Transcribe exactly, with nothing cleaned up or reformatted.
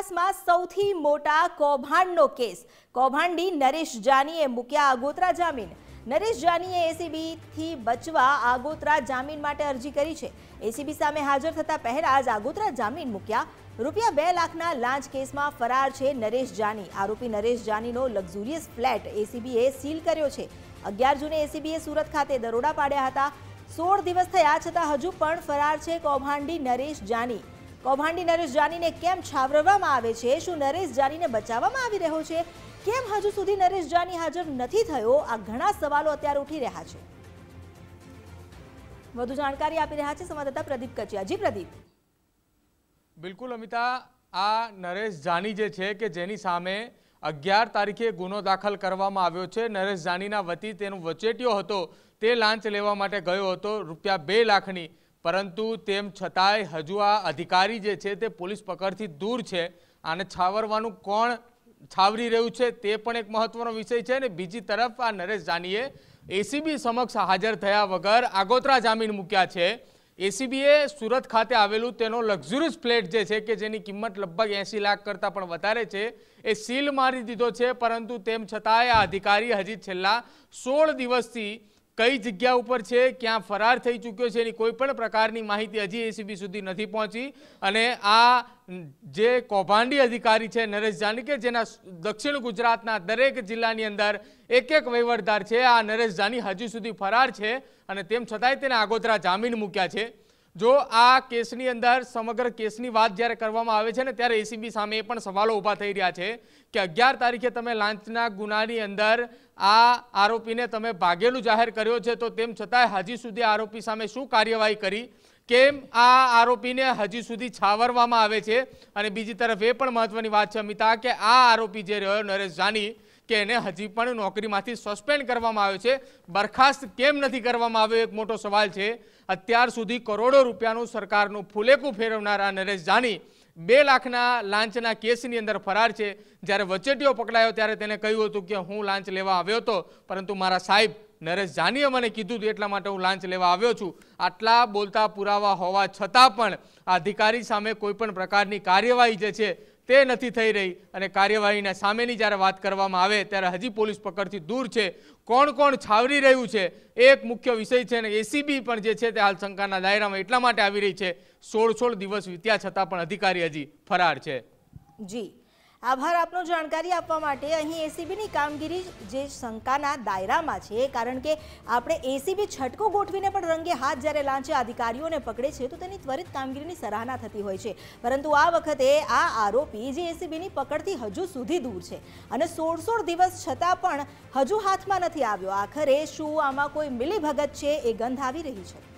ઇતિહાસમાં સૌથી મોટા કૌભાંડનો કેસ કૌભાંડી નરેશ જાનીએ મૂક્યા આગોતરા જામીન। નરેશ જાનીએ એસીબીથી બચવા આગોતરા જામીન માટે અરજી કરી છે। એસીબી સામે હાજર થતા પહેલા જ આગોતરા જામીન મૂક્યા। રૂપિયા બે લાખના લાંચ કેસમાં ફરાર છે નરેશ જાની। આરોપી નરેશ જાનીનો લક્ઝુરિયસ ફ્લેટ એસીબીએ સીલ કર્યો છે। અગિયાર જૂને એસીબીએ સુરત ખાતે દરોડા પાડ્યા હતા। સોળ દિવસ થયા છતાં હજુ પણ ફરાર છે કૌભાંડી નરેશ જાની। કૌભાંડી નરેશ જાનીને કેમ છાવરવામાં આવે છે? શું નરેશ જાનીને બચાવવામાં આવી રહ્યો છે? કેમ હજુ સુધી નરેશ જાની હાજર નથી થયો? આ ઘણા સવાલો અત્યારે ઉઠી રહ્યા છે। વધુ જાણકારી આપી રહ્યા છે સંવાદદાતા પ્રદીપ કચિયા। જી પ્રદીપ। બિલકુલ અમિતા, આ નરેશ જાની જે છે કે જેની સામે અગિયાર તારીખે ગુનો દાખલ કરવામાં આવ્યો છે। નરેશ જાનીના વતી તેનો વચેટિયો હતો, તે લાંચ લેવા માટે ગયો હતો રૂપિયા બે લાખની, પરંતુ તેમ છતાંય હજુ આ અધિકારી જે છે તે પોલીસ પકડથી દૂર છે। આને છાવરવાનું કોણ છાવરી રહ્યું છે તે પણ એક મહત્વનો વિષય છે। અને બીજી તરફ આ નરેશ જાનીએ એસીબી સમક્ષ હાજર થયા વગર આગોતરા જામીન મૂક્યા છે। એસીબીએ સુરત ખાતે આવેલું તેનો લક્ઝુરિયસ ફ્લેટ જે છે કે જેની કિંમત લગભગ એસી લાખ કરતાં પણ વધારે છે એ સીલ મારી દીધો છે। પરંતુ તેમ છતાંય આ અધિકારી હજી છેલ્લા સોળ દિવસથી કઈ જગ્યા ઉપર છે, ક્યાં ફરાર થઈ ચૂક્યો છે, એની કોઈ પણ પ્રકારની માહિતી હજી એસીબી સુધી નથી પહોંચી। અને આ જે કૌભાંડી અધિકારી છે નરેશ જાની કે જેના દક્ષિણ ગુજરાતના દરેક જિલ્લાની અંદર એક એક વહીવટદાર છે, આ નરેશ જાની હજી સુધી ફરાર છે અને તેમ છતાંય તેને આગોતરા જામીન મૂક્યા છે। જો આ કેસની અંદર સમગ્ર કેસની વાત જ્યારે કરવામાં આવે છે ને ત્યારે એસીબી સામે એ પણ સવાલો ઊભા થઈ રહ્યા છે કે અગિયાર તારીખે તમે લાંચના ગુનાની અંદર આ આરોપીને તમે ભાગેલું જાહેર કર્યો છે, તો તેમ છતાંય હજી સુધી આરોપી સામે શું કાર્યવાહી કરી, કેમ આ આરોપીને હજી સુધી છાવરવામાં આવે છે? અને બીજી તરફ એ પણ મહત્વની વાત છે અમિતા કે આ આરોપી જે રહ્યો નરેશ જાની કે એને હજી પણ નોકરીમાંથી સસ્પેન્ડ કરવામાં આવ્યો છે, બરખાસ્ત કેમ નથી કરવામાં આવ્યો? એક મોટો સવાલ છે। અત્યાર સુધી કરોડો રૂપિયાનું સરકારનું ફૂલેકું ફેરવનાર આ નરેશ જાની બે લાખના લાંચના કેસની અંદર ફરાર છે। જ્યારે વચેટિયો પકડાયો ત્યારે તેને કહ્યું હતું કે હું લાંચ લેવા આવ્યો હતો, પરંતુ મારા સાહેબ નરેશ જાનીએ મને કીધું હતું એટલા માટે હું લાંચ લેવા આવ્યો છું। આટલા બોલતા પુરાવા હોવા છતાં પણ અધિકારી સામે કોઈ પણ પ્રકારની કાર્યવાહી જે છે તે નથી થઈ રહી। અને કાર્યવાહીના સામેની જ્યારે વાત કરવામાં આવે ત્યારે હજી પોલીસ પકડથી દૂર છે। કોણ કોણ છાવરી રહ્યું છે એક મુખ્ય વિષય છે, અને એસીબી પણ જે છે તે હાલ શંકાના દાયરામાં એટલા માટે આવી રહી છે, સોળ સોળ દિવસ વીત્યા છતાં પણ અધિકારી હજી ફરાર છે। જી આભાર આપનો જાણકારી આપવા માટે। અહીં એસીબીની કામગીરી જે શંકાના દાયરામાં છે, કારણ કે આપણે એસીબી છટકો ગોઠવીને પણ રંગે હાથ જ્યારે લાંચે અધિકારીઓને પકડે છે તો તેની ત્વરિત કામગીરીની સરાહના થતી હોય છે, પરંતુ આ વખતે આ આરોપી જે એસીબીની પકડથી હજુ સુધી દૂર છે અને સોળ સોળ દિવસ છતાં પણ હજુ હાથમાં નથી આવ્યો। આખરે શું આમાં કોઈ મિલીભગત છે એ ગંધ આવી રહી છે।